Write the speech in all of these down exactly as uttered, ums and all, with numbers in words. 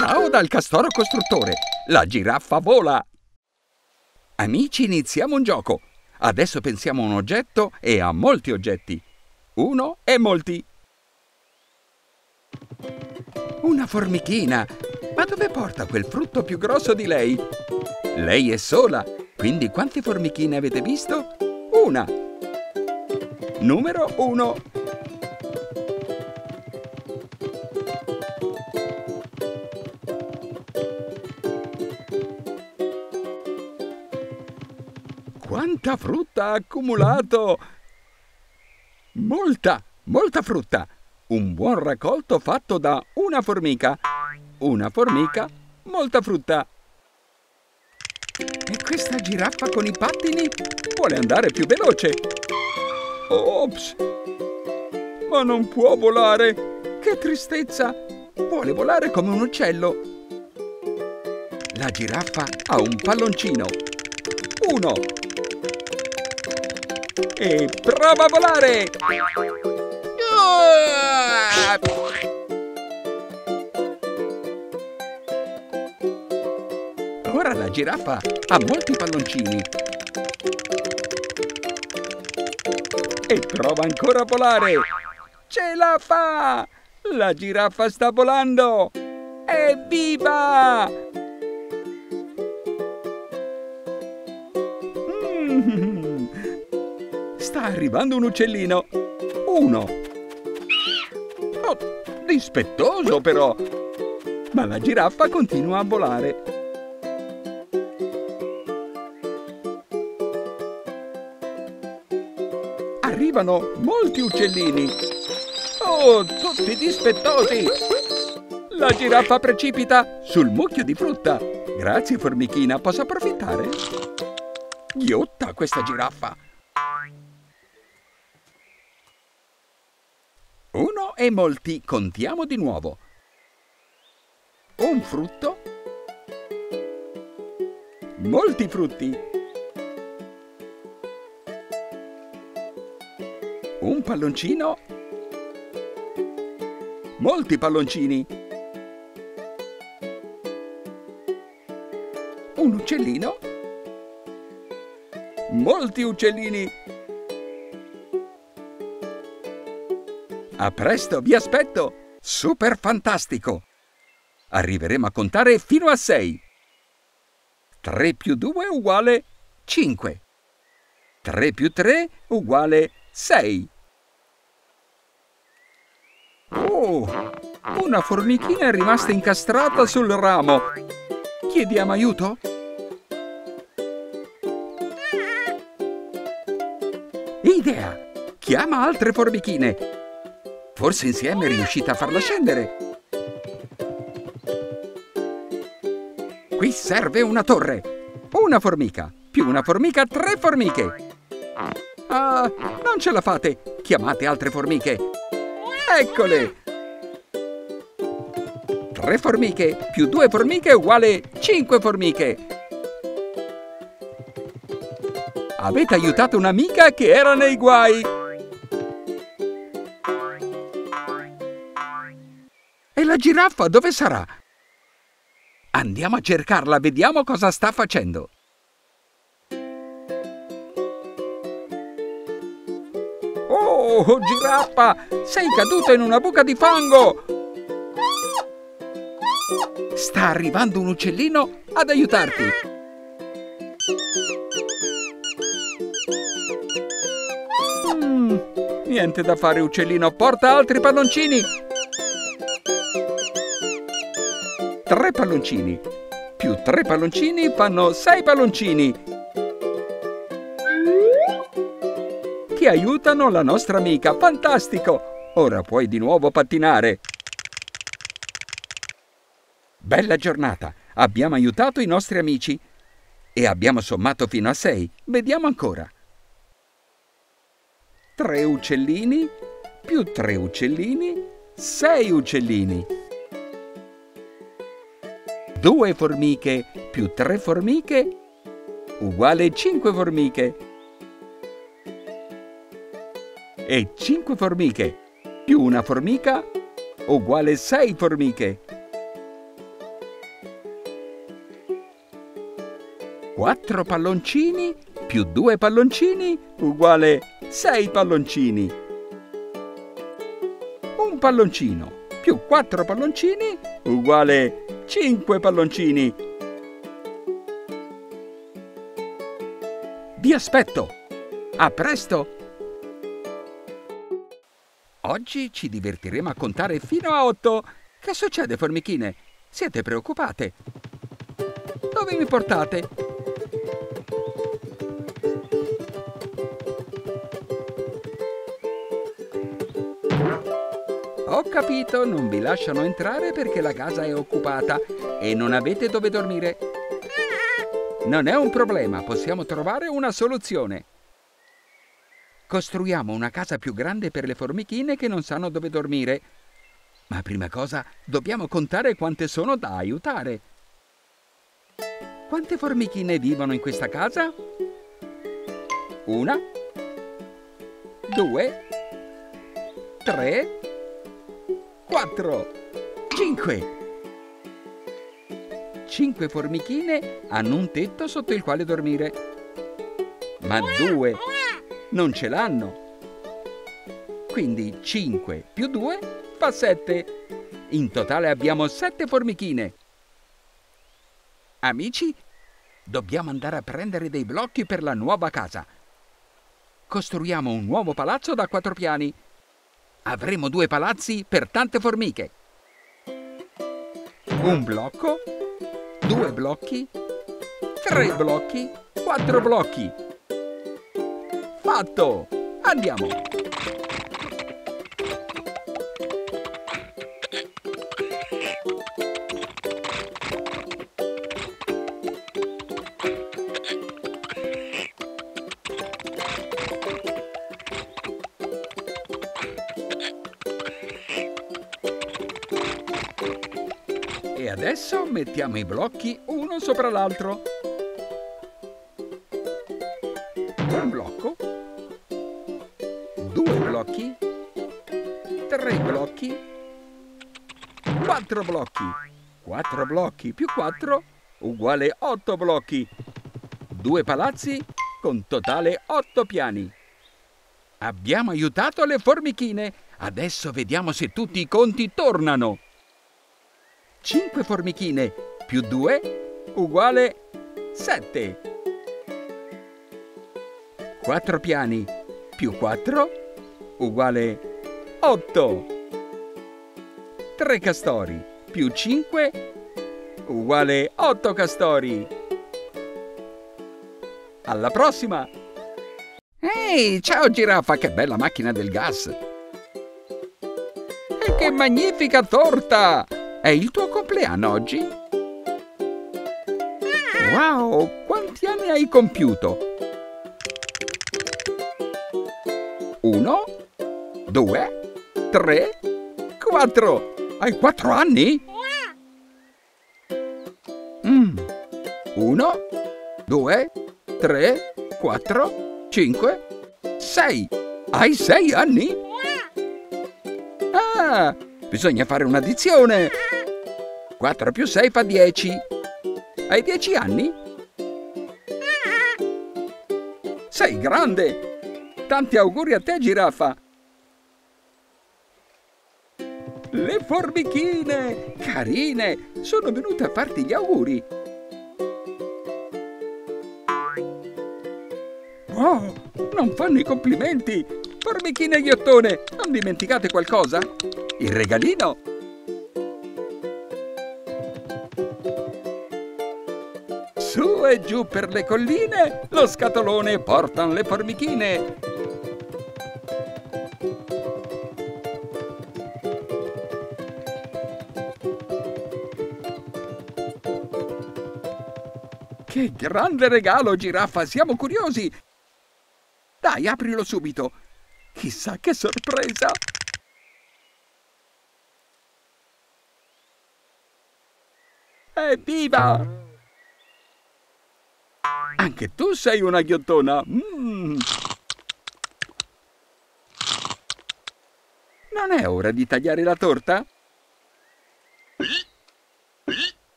Ciao dal Castoro Costruttore, la giraffa vola! Amici, iniziamo un gioco. Adesso pensiamo a un oggetto e a molti oggetti. Uno e molti. Una formichina. Ma dove porta quel frutto più grosso di lei? Lei è sola, quindi quante formichine avete visto? Una. Numero uno. Quanta frutta ha accumulato! Molta, molta frutta! Un buon raccolto fatto da una formica. Una formica, molta frutta. E questa giraffa con i pattini vuole andare più veloce. Ops! Ma non può volare! Che tristezza! Vuole volare come un uccello. La giraffa ha un palloncino. Uno. E prova a volare! Ora la giraffa ha molti palloncini. E prova ancora a volare! Ce la fa! La giraffa sta volando! Evviva! Mm. Sta arrivando un uccellino. Uno. Oh, dispettoso però. Ma la giraffa continua a volare. Arrivano molti uccellini. Oh, tutti dispettosi. La giraffa precipita sul mucchio di frutta. Grazie, formichina, posso approfittare? Ghiotta questa giraffa. Uno e molti, contiamo di nuovo. Un frutto. Molti frutti. Un palloncino. Molti palloncini. Un uccellino. Molti uccellini. A presto, vi aspetto! Super fantastico! Arriveremo a contare fino a sei. tre più due uguale cinque. tre più tre uguale sei. Oh! Una formichina è rimasta incastrata sul ramo. Chiediamo aiuto? Idea! Chiama altre formichine. Forse insieme è riuscita a farla scendere. Qui serve una torre. Una formica, più una formica, tre formiche. Ah, non ce la fate. Chiamate altre formiche. Eccole! Tre formiche più due formiche uguale cinque formiche. Avete aiutato un'amica che era nei guai. E la giraffa dove sarà? Andiamo a cercarla, vediamo cosa sta facendo. Oh, giraffa! Sei caduta in una buca di fango! Sta arrivando un uccellino ad aiutarti. Mm, niente da fare, uccellino, porta altri palloncini. Tre palloncini, più tre palloncini fanno sei palloncini che aiutano la nostra amica. Fantastico! Ora puoi di nuovo pattinare. Bella giornata, abbiamo aiutato i nostri amici e abbiamo sommato fino a sei. Vediamo ancora. Tre uccellini più tre uccellini, sei uccellini. Due formiche più tre formiche uguale cinque formiche. E cinque formiche più una formica uguale sei formiche. quattro palloncini più due palloncini uguale sei palloncini. Un palloncino più quattro palloncini uguale cinque palloncini. Vi aspetto! A presto! Oggi ci divertiremo a contare fino a otto. Che succede, formichine? Siete preoccupate? Dove mi portate? Ho capito, non vi lasciano entrare perché la casa è occupata e non avete dove dormire. Non è un problema, possiamo trovare una soluzione. Costruiamo una casa più grande per le formichine che non sanno dove dormire. Ma prima cosa dobbiamo contare quante sono da aiutare. Quante formichine vivono in questa casa? Una, due, tre, quattro, cinque. Cinque formichine hanno un tetto sotto il quale dormire. Ma due non ce l'hanno. Quindi cinque più due fa sette. In totale abbiamo sette formichine. Amici, dobbiamo andare a prendere dei blocchi per la nuova casa. Costruiamo un nuovo palazzo da quattro piani. Avremo due palazzi per tante formiche. Un blocco, due blocchi, tre blocchi, quattro blocchi. Fatto! Andiamo! E adesso mettiamo i blocchi uno sopra l'altro. Un blocco, due blocchi, tre blocchi, quattro blocchi. quattro blocchi più quattro uguale otto blocchi. Due palazzi con totale otto piani. Abbiamo aiutato le formichine. Adesso vediamo se tutti i conti tornano. cinque formichine più due uguale sette. quattro piani più quattro uguale otto. tre castori più cinque uguale otto castori. Alla prossima! Ehi, ciao giraffa, che bella macchina del gas! E che magnifica torta! È il tuo compleanno oggi? Wow, quanti anni hai compiuto? Uno, due, tre, quattro. Hai quattro anni? Mm. Uno, due, tre, quattro, cinque, sei. Hai sei anni? Ah, bisogna fare un'addizione. quattro più sei fa dieci. Hai dieci anni? Sei grande! Tanti auguri a te, giraffa! Le formichine! Carine! Sono venute a farti gli auguri! Oh, non fanno i complimenti! Formichine ghiottone, non dimenticate qualcosa? Il regalino? Su e giù per le colline, lo scatolone portan le formichine. Che grande regalo, giraffa, siamo curiosi. Dai, aprilo subito. Chissà che sorpresa. Evviva! Anche tu sei una ghiottona. Mm. Non è ora di tagliare la torta?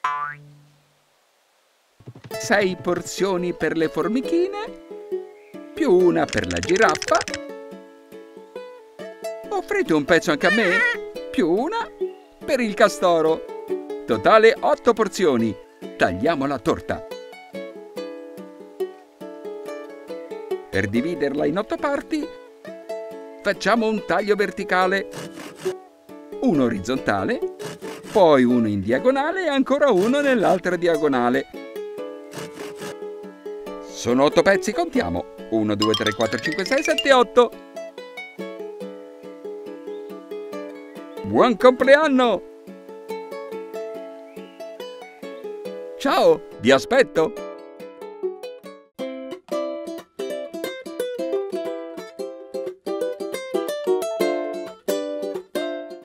sei porzioni per le formichine, più una per la giraffa. Offrite un pezzo anche a me, più una per il castoro. Totale otto porzioni. Tagliamo la torta. Per dividerla in otto parti, facciamo un taglio verticale, uno orizzontale, poi uno in diagonale e ancora uno nell'altra diagonale. Sono otto pezzi, contiamo. uno, due, tre, quattro, cinque, sei, sette, otto. Buon compleanno! Ciao, vi aspetto!